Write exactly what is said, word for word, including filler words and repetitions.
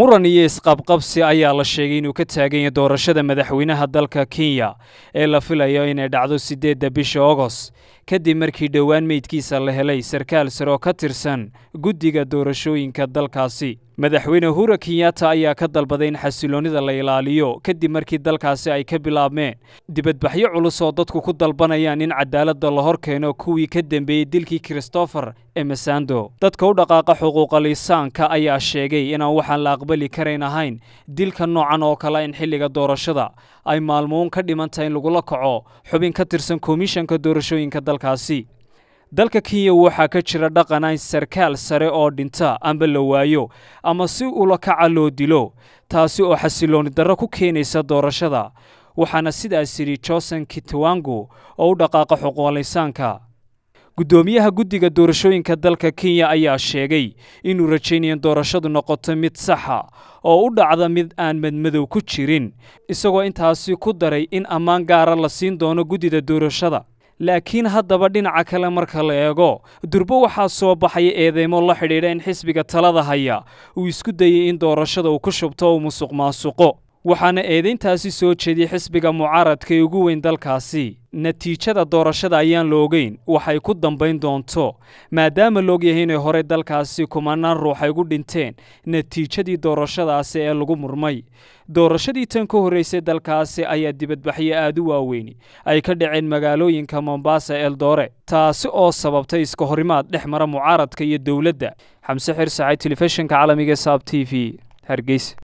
muran iyo isqabqabsi ayaa la sheegay inuu ka taagan yahay doorashada madaxweynaha dalka Kenya ee la filayo inay dhacdo sideedda bisha August kadib markii dhowaan meydkiisa la helay sarkaal sare oo ka tirsan guddiga doorashooyinka dalkaasi. madaxweyne Uhuru Kenyatta ayaa ka dalbaday in xasiloonida la ilaaliyo kadib markii dalkaasi ay ka bilaabmeen dibadbaxyo culus oo dadku ku dalbanayaan in cadaaladda la hor keeno kuwii ka dambeeyay dilkii Christopher Emasando. dadka u dhaqaaqa xuquuqul insaanka ayaa sheegay inaan waxaan la aqbali karayn ahayn dilka noocan oo kale in xilliga doorashada ay maalmoon ka dhimantahay in lagula kaco xubin ka tirsan komishanka doorashooyinka dalkaasi. dalka Kenya waxaa ka jira dhaqan ay sarkaal sare oo dhinta amba la waayo ama si ula kaca loo dilo, taasi oo xasilooni darro ku keenaysa doorashada, waxaana sidaas yiri Johnson Kitwangu oo u dhaqaaqa xuquuqul insaanka. gudoomiyaha guddiga doorashooyinka dalka Kenya ayaa sheegay inuu rajaynayo doorashadu noqoto mid sax ah oo u dhacda mid aan madmadow ku jirin, isagoo intaasi ku daray in ammaan gaar ah la siin doono guddida doorashada. laakiin haddaba dhinaca kale marka la eego durbo waxaa soo baxay eedeymo la xidhiidha in xisbiga talada haya uu isku dayay in doorashada uu ku shubto oo musuq maasuqo, waxaana eedeyntaasi soo jeediyay xisbiga mucaaradka ee ugu weyn dalkaasi. natiijada doorashada ayaan la ogeyn waxay ku dambayn doonto maadaama la ogyahay inay hore dalkaasi kumanaan ruux ay ugu dhinteen natiijadii doorashadaasi ee lagu murmay. doorashadii tan ka horreysay dalkaasi ayaa dibadbaxyo aad u waaweyn ay ka dhaceen magaalooyinka Mombasa, Eldoret, taasi oo sababtay iska horimaad dhex mara mucaaradka iyo dowladda. xamse xir saacid, telefishinka caalamiga Saab T V, Hargeysa.